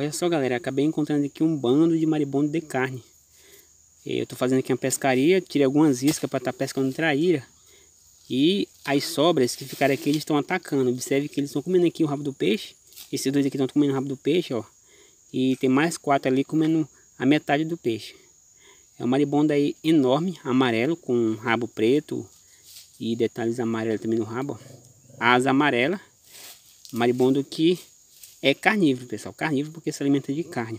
Olha só, galera, acabei encontrando aqui um bando de maribondo de carne. Eu tô fazendo aqui uma pescaria, tirei algumas iscas para estar pescando traíra. E as sobras que ficaram aqui, eles estão atacando. Observe que eles estão comendo aqui o rabo do peixe. Esses dois aqui estão comendo o rabo do peixe, ó. E tem mais 4 ali comendo a metade do peixe. É um maribondo aí enorme, amarelo, com rabo preto e detalhes amarelos também no rabo, ó. Asa amarela. Maribondo que é carnívoro, pessoal. Carnívoro porque se alimenta de carne.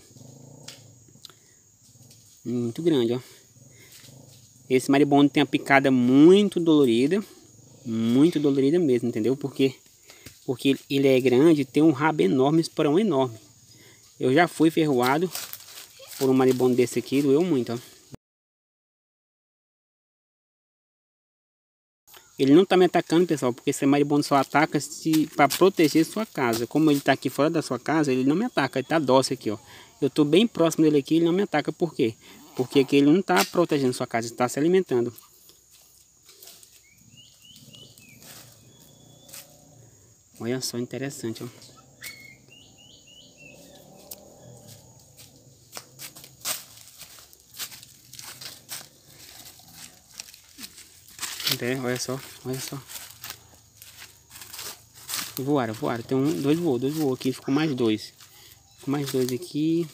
Muito grande, ó. Esse maribondo tem a picada muito dolorida. Muito dolorida mesmo, entendeu? Porque ele é grande, tem um rabo enorme, esporão enorme. Eu já fui ferroado por um maribondo desse aqui, doeu muito, ó. Ele não tá me atacando, pessoal, porque esse maribondo só ataca para proteger sua casa. Como ele tá aqui fora da sua casa, ele não me ataca, ele tá dócil aqui, ó. Eu tô bem próximo dele aqui, ele não me ataca, por quê? Porque aqui ele não tá protegendo sua casa, ele tá se alimentando. Olha só, interessante, ó. Olha só, olha só. Voaram. Tem dois voou aqui, ficou mais 2. Ficou mais 2 aqui.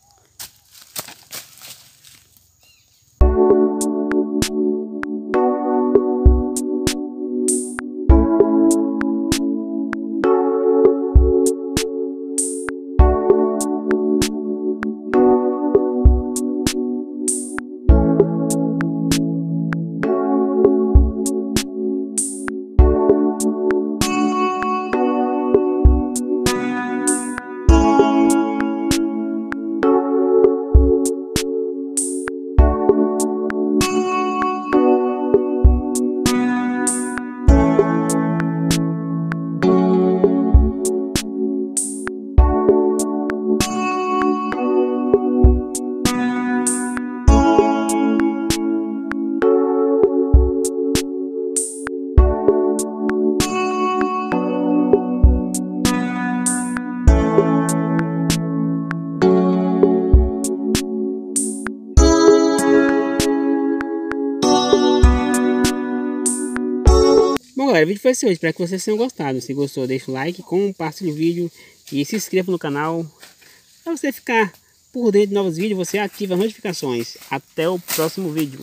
Bom, galera, o vídeo foi esse hoje. Espero que vocês tenham gostado. Se gostou, deixa o like, compartilhe o vídeo e se inscreva no canal. Para você ficar por dentro de novos vídeos, você ativa as notificações. Até o próximo vídeo.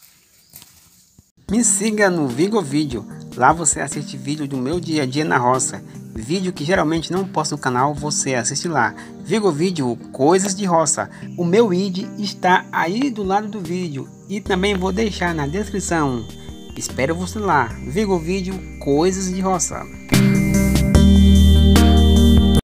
Me siga no Vigovídeo. Lá você assiste vídeo do meu dia a dia na roça. Vídeo que geralmente não posto no canal, você assiste lá. Vigovídeo, coisas de roça. O meu ID está aí do lado do vídeo. E também vou deixar na descrição. Espero você lá. Vigovídeo, coisas de roça.